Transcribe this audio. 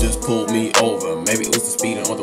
just pulled me over. Maybe it was the speeding on the